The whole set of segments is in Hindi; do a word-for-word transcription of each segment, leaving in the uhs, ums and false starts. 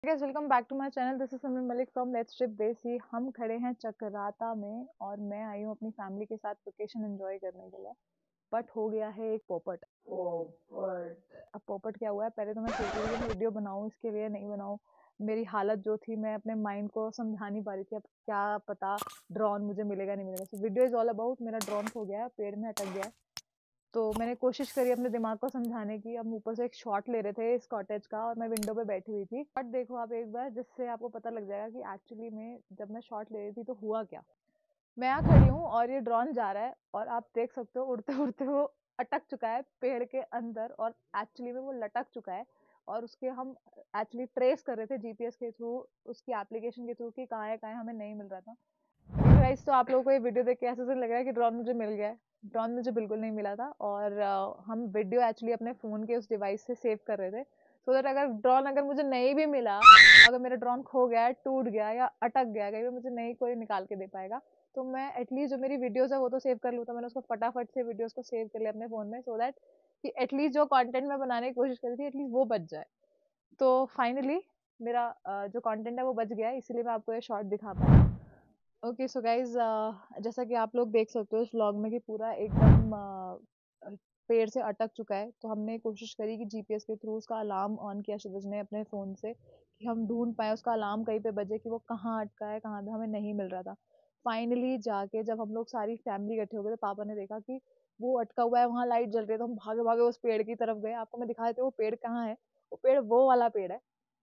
Guys welcome back to my channel. This is Simran Malik from let's trip Desi. हम खड़े हैं चकराता में और मैं आई हूँ अपनी फैमिली के साथ वेकेशन एंजॉय करने के लिए। बट हो गया है एक पोपट। पोपट अब पोपट क्या हुआ है, पहले तो मैं सोच रही थी कि मैं वीडियो बनाऊँ इसके लिए, नहीं बनाऊँ। मेरी हालत जो थी, मैं अपने माइंड को समझा नहीं पा रही थी। अब क्या पता ड्रोन मुझे मिलेगा नहीं मिलेगा। So video is all about मेरा ड्रोन खो गया है, पेड़ में अटक गया है। तो मैंने कोशिश करी अपने दिमाग को समझाने की। हम ऊपर से एक शॉट ले रहे थे इस कॉटेज का और मैं विंडो पे बैठी हुई थी। बट देखो आप एक बार, जिससे आपको पता लग जाएगा कि एक्चुअली में जब मैं शॉट ले रही थी तो हुआ क्या। मैं यहाँ खड़ी हूँ और ये ड्रोन जा रहा है और आप देख सकते हो उड़ते उड़ते वो अटक चुका है पेड़ के अंदर और एक्चुअली में वो लटक चुका है। और उसके हम एक्चुअली ट्रेस कर रहे थे जीपीएस के थ्रू, उसकी एप्लीकेशन के थ्रू कि कहाँ है कहाँ है, हमें नहीं मिल रहा था। गाइस तो आप लोगों को ये वीडियो देख के ऐसे से लग रहा है कि ड्रोन मुझे मिल गया है। ड्रोन मुझे बिल्कुल नहीं मिला था और uh, हम वीडियो एक्चुअली अपने फ़ोन के उस डिवाइस से सेव कर रहे थे सो so दैट अगर ड्रोन अगर मुझे नहीं भी मिला, अगर मेरा ड्रोन खो गया, टूट गया या अटक गया, कहीं मुझे नहीं कोई निकाल के दे पाएगा, तो मैं एटलीस्ट जो मेरी वीडियोज़ है वो तो सेव कर लूँ। तो मैंने उसको फटाफट से वीडियोज़ को सेव कर लिया अपने फ़ोन में सो so दैट कि एटलीस्ट जो कंटेंट मैं बनाने की कोशिश करी थी एटलीस्ट वो बच जाए। तो फाइनली मेरा uh, जो कंटेंट है वो बच गया है, इसीलिए मैं आपको ये शॉर्ट दिखा पाई। ओके सो गाइज, जैसा कि आप लोग देख सकते हो इस व्लॉग में कि पूरा एकदम uh, पेड़ से अटक चुका है। तो हमने कोशिश करी कि जीपीएस के थ्रू उसका अलार्म ऑन किया शिवज ने अपने फ़ोन से कि हम ढूंढ पाए उसका अलार्म कहीं पे बजे कि वो कहाँ अटका है, कहाँ पे हमें नहीं मिल रहा था। फाइनली जाके जब हम लोग सारी फैमिली इकट्ठे हो गए तो पापा ने देखा कि वो अटका हुआ है, वहाँ लाइट जल रही है। तो हम भागे भागे उस पेड़ की तरफ गए। आपको मैं दिखा देती हूँ वो पेड़ कहाँ है। वो पेड़ वो वाला पेड़ है,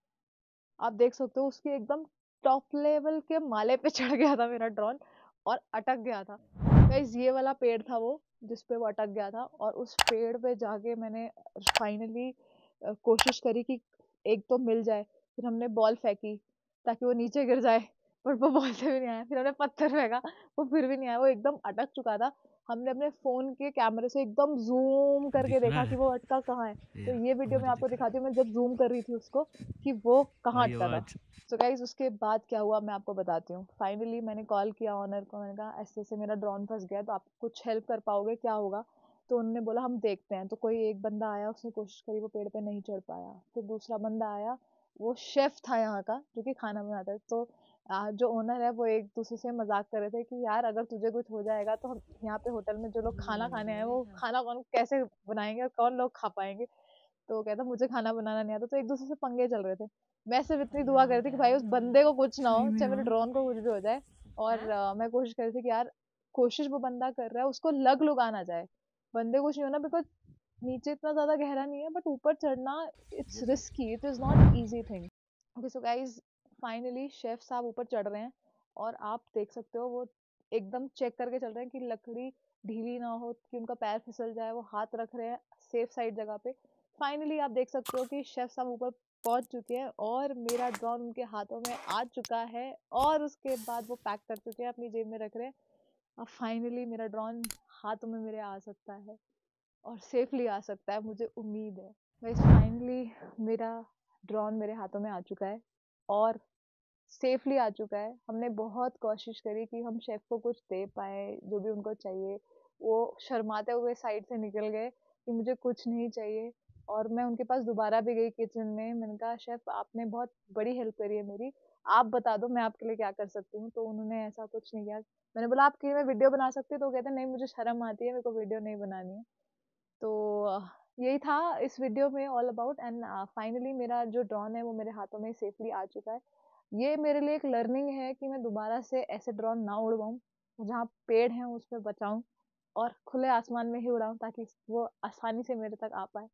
आप देख सकते हो। उसके एकदम टॉप लेवल के माले पे चढ़ गया था मेरा ड्रोन और अटक गया था। गाइस ये वाला पेड़ था वो जिस पे वो अटक गया था और उस पेड़ पे जाके मैंने फाइनली कोशिश करी कि एक तो मिल जाए। फिर हमने बॉल फेंकी ताकि वो नीचे गिर जाए, पर वो बॉल से भी नहीं आया। फिर हमने पत्थर फेंका, वो फिर भी नहीं आया, वो एकदम अटक चुका था। हमने अपने फोन के कैमरे से एकदम जूम करके दिख रहा देखा कि है। वो अटका कहाँ है। तो या ये वीडियो मैं मुझे आपको दिख रहा दिखाती है। हूँ मैं जब जूम कर रही थी उसको कि वो कहाँ भाई अटका था। आवाज। सो so गाइज उसके बाद क्या हुआ मैं आपको बताती हूँ। फाइनली मैंने कॉल किया ऑनर को, मैंने कहा ऐसे ऐसे मेरा ड्रोन फंस गया, तो आप कुछ हेल्प कर पाओगे, क्या होगा। तो उन्होंने बोला हम देखते हैं। तो कोई एक बंदा आया, उसने कोशिश करी, वो पेड़ पे नहीं चढ़ पाया। फिर दूसरा बंदा आया, वो शेफ था यहाँ का जो कि खाना बनाता है। तो आ, जो ओनर है वो एक दूसरे से मजाक कर रहे थे कि यार अगर तुझे कुछ हो जाएगा तो हम यहाँ पे होटल में जो लोग खाना खाने आए वो खाना कौन कैसे बनाएंगे और कौन लोग खा पाएंगे। तो कहता मुझे खाना बनाना नहीं आता। तो एक दूसरे से पंगे चल रहे थे। मैं सिर्फ इतनी दुआ कर रही थी कि भाई उस बंदे को कुछ ना हो, चाहे मेरे ड्रोन को कुछ भी हो जाए। और uh, मैं कोशिश कर रही थी कि यार कोशिश वो बंदा कर रहा है उसको लग लुगा ना जाए, बंदे कुछ नहीं होना। बिकॉज नीचे इतना ज्यादा गहरा नहीं है, बट ऊपर चढ़ना it's risky, it is not easy thing. Okay so guys finally chef साहब ऊपर चढ़ रहे हैं और आप देख सकते हो वो एकदम चेक करके चल रहे हैं कि लकड़ी ढीली ना हो कि उनका पैर फिसल जाए। वो हाथ रख रहे हैं सेफ साइड जगह पे। फाइनली आप देख सकते हो कि शेफ साहब ऊपर पहुंच चुके हैं और मेरा ड्रोन उनके हाथों में आ चुका है और उसके बाद वो पैक कर चुके हैं, अपनी जेब में रख रहे हैं। अब फाइनली मेरा ड्रोन हाथों में मेरे आ सकता है और सेफली आ सकता है, मुझे उम्मीद है। गाइस फाइनली मेरा ड्रोन मेरे हाथों में आ चुका है और सेफली आ चुका है। हमने बहुत कोशिश करी कि हम शेफ को कुछ दे पाए जो भी उनको चाहिए। वो शर्माते हुए साइड से निकल गए कि मुझे कुछ नहीं चाहिए। और मैं उनके पास दोबारा भी गई किचन में, मैंने कहा शेफ आपने बहुत बड़ी हेल्प करी है मेरी, आप बता दो मैं आपके लिए क्या कर सकती हूँ। तो उन्होंने ऐसा कुछ नहीं किया। मैंने बोला आप की मैं वीडियो बना सकती हूँ, तो कहते नहीं मुझे शर्म आती है, मेरे को वीडियो नहीं बनानी है। तो अ, यही था इस वीडियो में ऑल अबाउट। एंड फाइनली मेरा जो ड्रोन है वो मेरे हाथों में सेफली आ चुका है। ये मेरे लिए एक लर्निंग है कि मैं दोबारा से ऐसे ड्रोन ना उड़वाऊँ, जहाँ पेड़ हैं उस पर बचाऊँ और खुले आसमान में ही उड़ाऊँ ताकि वो आसानी से मेरे तक आ पाए।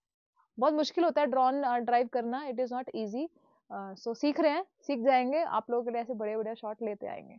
बहुत मुश्किल होता है ड्रोन ड्राइव करना, it is not easy. So सीख रहे हैं, सीख जाएंगे, आप लोगों के लिए ऐसे बड़े बड़े शॉट लेते आएंगे।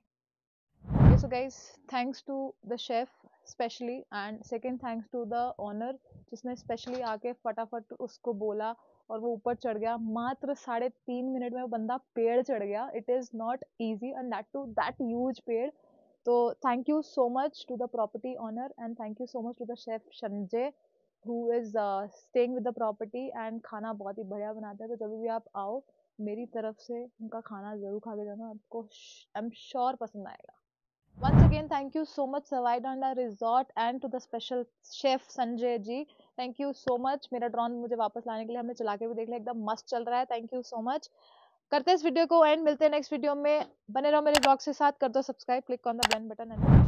Okay, so guys, thanks to the chef specially and second thanks to the owner जिसने स्पेशली आके फटाफट उसको बोला और वो ऊपर चढ़ गया। मात्र साढ़े तीन मिनट में वो बंदा पेड़ चढ़ गया। It is not easy and that to that huge पेड़। तो thank you so much to the property owner and thank you so much to the chef Sanjay who is staying with the property. And खाना बहुत ही बढ़िया बनाते हैं, तो जब भी आप आओ मेरी तरफ से उनका खाना ज़रूर खा के जाना, आपको आई एम श्योर पसंद आएगा। Once again, thank you so much Savaidanla Resort and to the special chef Sanjay ji. Thank you so much. मेरा ड्रोन मुझे वापस लाने के लिए हमने चला के भी देख लिया, एकदम मस्त चल रहा है। Thank you so much. करते हैं इस वीडियो को एंड, मिलते हैं नेक्स्ट वीडियो में। बने रहो मेरे ब्लॉग के साथ, कर दो subscribe, click on the bell button and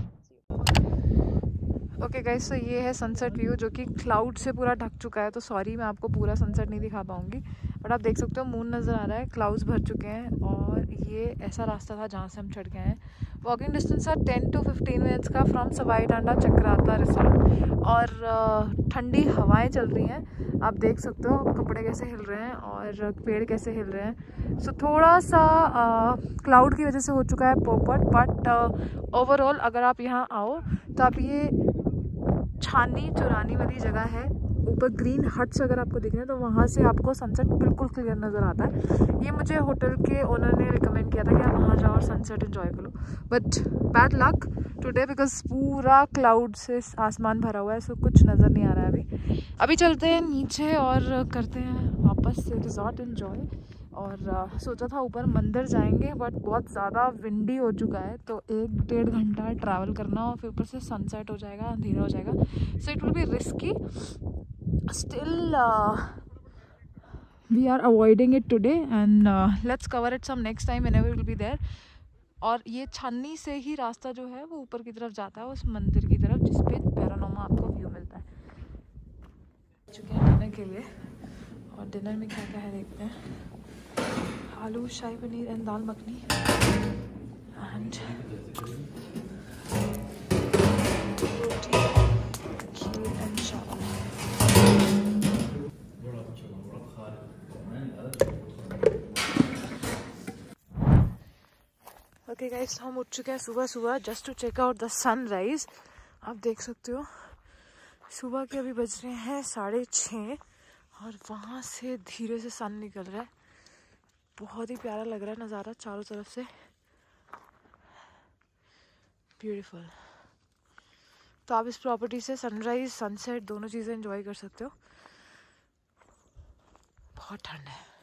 okay guys, तो ये है सनसेट व्यू जो कि क्लाउड से पूरा ढक चुका है। तो सॉरी मैं आपको पूरा सनसेट नहीं दिखा पाऊंगी, बट आप देख सकते हो मून नज़र आ रहा है, क्लाउड्स भर चुके हैं। और ये ऐसा रास्ता था जहाँ से हम चढ़ गए हैं। वॉकिंग डिस्टेंस है टेन टू फिफ्टीन मिनट्स का फ्रॉम सवाई टांडा चक्राता रिसोर्ट। और ठंडी हवाएं चल रही हैं, आप देख सकते हो कपड़े कैसे हिल रहे हैं और पेड़ कैसे हिल रहे हैं। सो so, थोड़ा सा क्लाउड की वजह से हो चुका है पोपट, बट ओवरऑल अगर आप यहाँ आओ तो आप ये छानी चुरानी वाली जगह है, ऊपर ग्रीन हट्स अगर आपको दिख रहे हैं तो वहाँ से आपको सनसेट बिल्कुल क्लियर नज़र आता है। ये मुझे होटल के ओनर ने रिकमेंड किया था कि आप वहाँ जाओ और सनसेट एंजॉय करो, but bad luck today because पूरा क्लाउड से आसमान भरा हुआ है, सो कुछ नज़र नहीं आ रहा है अभी। अभी चलते हैं नीचे और करते हैं वापस से रिजॉर्ट एंजॉय। और uh, सोचा था ऊपर मंदिर जाएंगे, बट बहुत ज़्यादा विंडी हो चुका है, तो एक डेढ़ घंटा ट्रैवल करना और फिर ऊपर से सनसेट हो जाएगा, अंधेरा हो जाएगा, so it will be risky. Still we are avoiding it today and let's cover it some next time whenever will be there. और ये छन्नी से ही रास्ता जो है वो ऊपर की तरफ जाता है उस मंदिर की तरफ, जिसपे पैरानोमा आपको व्यू मिलता है। चुके हैं डिनर के लिए, और डिनर में क्या क्या है देखते हैं। आलू शाही पनीर एंड दाल मखनी एंड रोटी, खीर एंड चावल। ओके गाइस, हम उठ चुके हैं सुबह सुबह just to check out the sunrise. आप देख सकते हो सुबह के अभी बज रहे हैं साढ़े छः और वहाँ से धीरे से सन निकल रहा है। बहुत ही प्यारा लग रहा है नज़ारा चारों तरफ से, ब्यूटीफुल। तो आप इस प्रॉपर्टी से सनराइज सनसेट दोनों चीज़ें एंजॉय कर सकते हो। बहुत ठंड है।